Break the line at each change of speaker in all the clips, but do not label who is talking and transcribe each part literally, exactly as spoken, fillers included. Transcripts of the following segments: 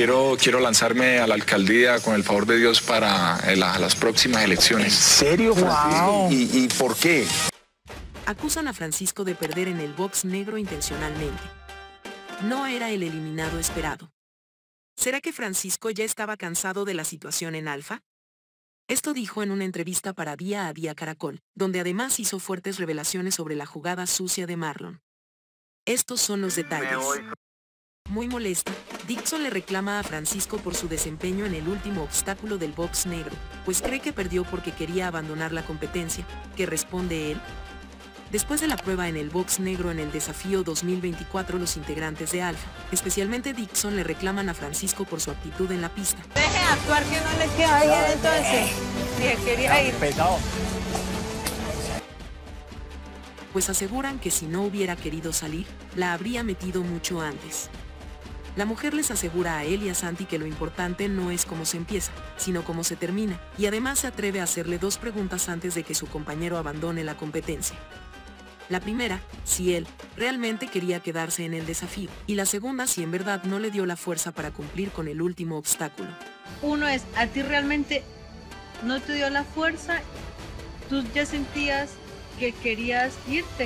Quiero, quiero lanzarme a la alcaldía con el favor de Dios para eh, la- las próximas elecciones.
¿En serio, Francisco?
Wow.
¿Y, y por qué?
Acusan a Francisco de perder en el box negro intencionalmente. No era el eliminado esperado. ¿Será que Francisco ya estaba cansado de la situación en Alfa? Esto dijo en una entrevista para Día a Día Caracol, donde además hizo fuertes revelaciones sobre la jugada sucia de Marlon. Estos son los detalles. Muy molesta, Dixon le reclama a Francisco por su desempeño en el último obstáculo del box negro, pues cree que perdió porque quería abandonar la competencia. ¿Qué responde él? Después de la prueba en el box negro en el desafío dos mil veinticuatro, los integrantes de Alfa, especialmente Dixon, le reclaman a Francisco por su actitud en la pista.
Deje de actuar que no les queda bien entonces. Dije, quería ir.
Pesado.
Pues aseguran que si no hubiera querido salir, la habría metido mucho antes. La mujer les asegura a él y a Santi que lo importante no es cómo se empieza, sino cómo se termina, y además se atreve a hacerle dos preguntas antes de que su compañero abandone la competencia. La primera, si él realmente quería quedarse en el desafío, y la segunda, si en verdad no le dio la fuerza para cumplir con el último obstáculo.
Uno es, a ti realmente no te dio la fuerza, tú ya sentías que querías irte.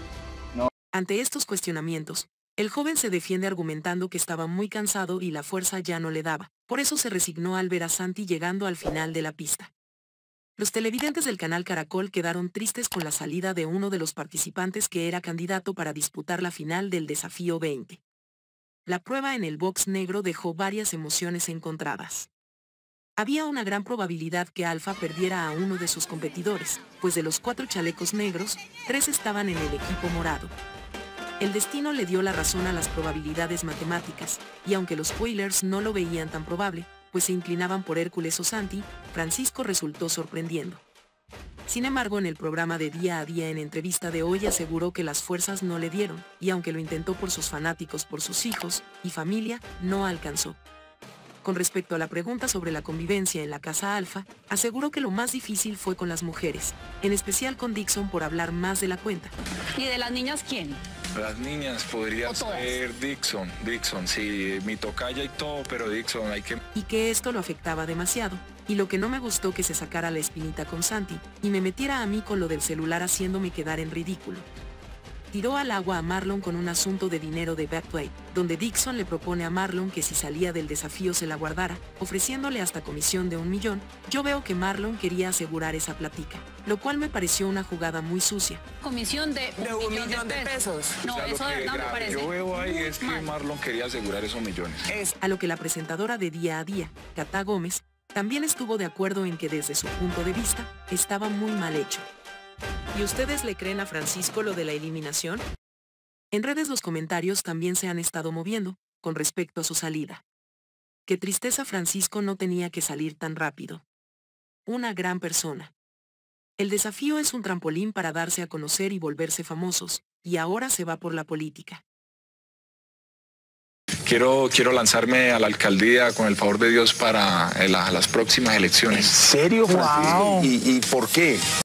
Ante estos cuestionamientos, el joven se defiende argumentando que estaba muy cansado y la fuerza ya no le daba, por eso se resignó al ver a Santi llegando al final de la pista. Los televidentes del canal Caracol quedaron tristes con la salida de uno de los participantes que era candidato para disputar la final del desafío veinte. La prueba en el box negro dejó varias emociones encontradas. Había una gran probabilidad que Alfa perdiera a uno de sus competidores, pues de los cuatro chalecos negros, tres estaban en el equipo morado. El destino le dio la razón a las probabilidades matemáticas, y aunque los spoilers no lo veían tan probable, pues se inclinaban por Hércules o Santi, Francisco resultó sorprendiendo. Sin embargo, en el programa de Día a Día en entrevista de hoy aseguró que las fuerzas no le dieron, y aunque lo intentó por sus fanáticos, por sus hijos y familia, no alcanzó. Con respecto a la pregunta sobre la convivencia en la casa Alfa, aseguró que lo más difícil fue con las mujeres, en especial con Dixon por hablar más de la cuenta.
¿Y de las niñas quién?
Las niñas podría
¿O todas?
ser Dixon, Dixon, sí, mi tocaya y todo, pero Dixon hay que...
Y que esto lo afectaba demasiado, y lo que no me gustó que se sacara la espinita con Santi, y me metiera a mí con lo del celular haciéndome quedar en ridículo. Tiró al agua a Marlon con un asunto de dinero de Betway, donde Dixon le propone a Marlon que si salía del desafío se la guardara, ofreciéndole hasta comisión de un millón. Yo veo que Marlon quería asegurar esa platica, lo cual me pareció una jugada muy sucia.
Comisión de un,
De un
millón,
millón de pesos.
No,
O sea, lo
eso
que
de verdad me
gra-
parece
yo veo ahí
muy
es que
mal.
Marlon quería asegurar esos millones.
Es
A lo que la presentadora de Día a Día, Cata Gómez, también estuvo de acuerdo en que desde su punto de vista, estaba muy mal hecho. ¿Y ustedes le creen a Francisco lo de la eliminación? En redes los comentarios también se han estado moviendo, con respecto a su salida. Qué tristeza, Francisco no tenía que salir tan rápido. Una gran persona. El desafío es un trampolín para darse a conocer y volverse famosos, y ahora se va por la política.
Quiero, quiero lanzarme a la alcaldía con el favor de Dios para eh, la- las próximas
¿En
elecciones.
serio, Francisco?
Wow.
¿Y, y por qué?